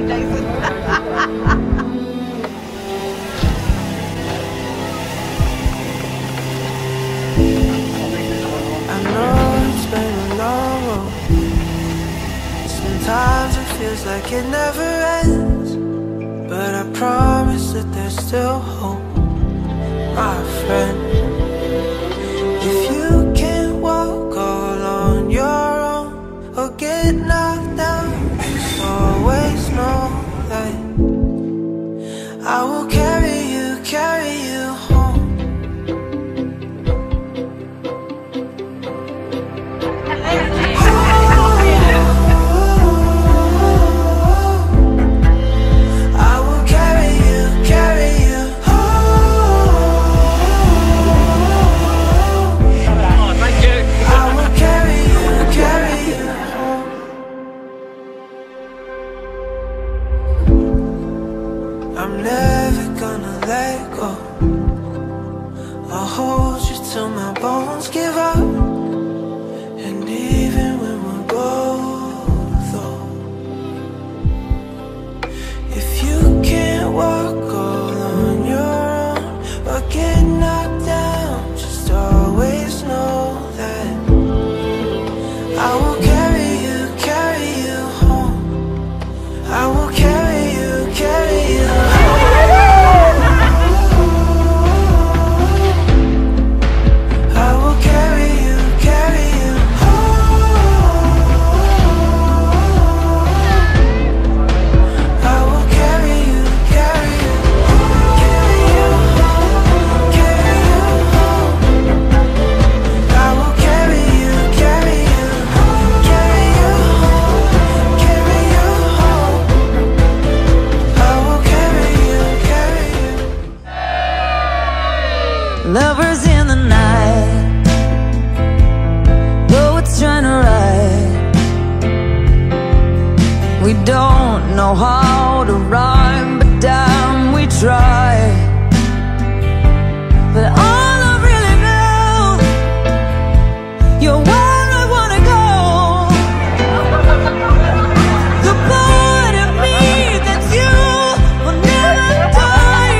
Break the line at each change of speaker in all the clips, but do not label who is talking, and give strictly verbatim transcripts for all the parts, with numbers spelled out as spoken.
Jason.
I know it's been a long road. Sometimes it feels like it never ends, but I promise that there's still hope, my friend. If you can't walk all on your own or get knocked down, just always know that I will carry you, carry you home. I'm never gonna let go. I'll hold you till my bones give up. And even when we're both old, if you can't walk all on your own or get knocked down, just always know that I will carry you, carry you home. I will carry you, carry you home.
Lovers in the night, poets trying to write. We don't know how to rhyme, but damn, we try. But all I really know, you're where I wanna go. The part of me that's you will never die.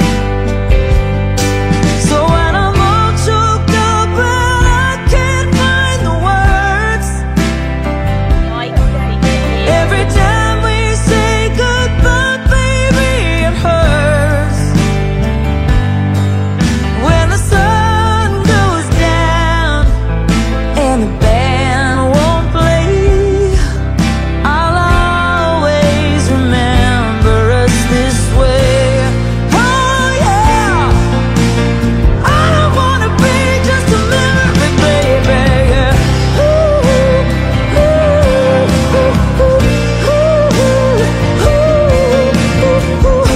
So when I'm all choked up and I can't find the words, every time we say goodbye, baby, it hurts. When the sun goes down and the band won't play, I'll always remember us this way. Oh yeah, I don't wanna be just a memory, baby. Yeah. Ooh, ooh, ooh, ooh, ooh, ooh, ooh, ooh,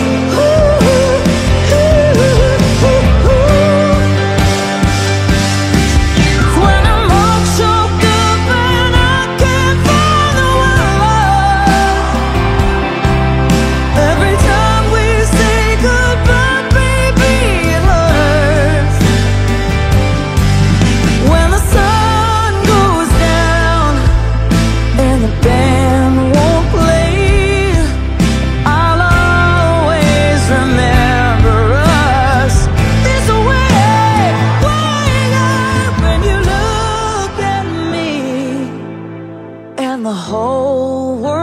when I'm all choked up and I can't find the word, every time we say goodbye, baby, it hurts. When the sun goes down and the band won't play, I'll always remember us this way. Waking up when you look at me and the whole world